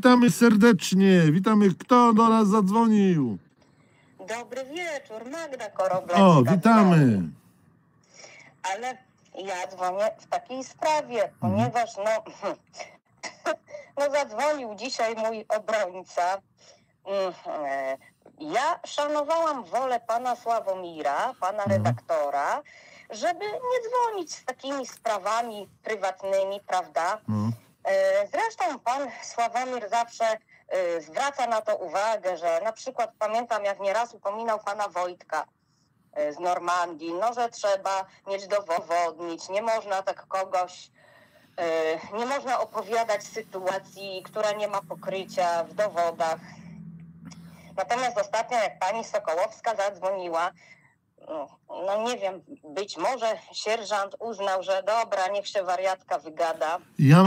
Witamy serdecznie. Witamy. Kto do nas zadzwonił? Dobry wieczór, Magda Koroblewska. O, witamy. Ale ja dzwonię w takiej sprawie, ponieważ zadzwonił dzisiaj mój obrońca. Ja szanowałam wolę pana Sławomira, pana redaktora, żeby nie dzwonić z takimi sprawami prywatnymi, prawda? Zresztą pan Sławomir zawsze zwraca na to uwagę, że na przykład pamiętam, jak nieraz upominał pana Wojtka z Normandii, że trzeba mieć dowodnić, nie można tak kogoś, nie można opowiadać sytuacji, która nie ma pokrycia w dowodach. Natomiast ostatnio, jak pani Sokołowska zadzwoniła, nie wiem, być może sierżant uznał, że dobra, niech się wariatka wygada. Ja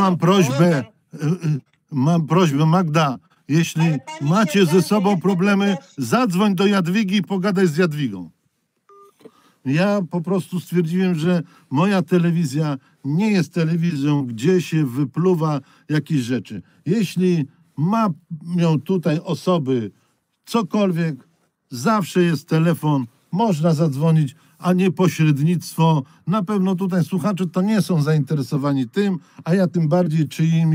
mam prośbę, Magda, jeśli macie ze sobą problemy, zadzwoń do Jadwigi i pogadaj z Jadwigą. Ja po prostu stwierdziłem, że moja telewizja nie jest telewizją, gdzie się wypluwa jakieś rzeczy. Jeśli mają tutaj osoby cokolwiek, zawsze jest telefon, można zadzwonić, a nie pośrednictwo. Na pewno tutaj słuchacze to nie są zainteresowani tym, a ja tym bardziej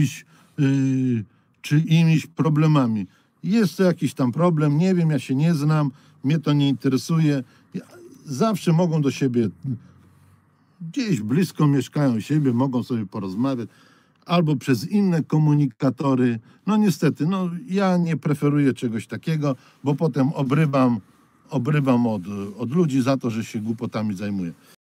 czyimiś problemami. Jest to jakiś tam problem, nie wiem, ja się nie znam, mnie to nie interesuje. Zawsze mogą do siebie, gdzieś blisko mieszkają siebie, mogą sobie porozmawiać, albo przez inne komunikatory. Niestety, ja nie preferuję czegoś takiego, bo potem obrywam od ludzi za to, że się głupotami zajmuję.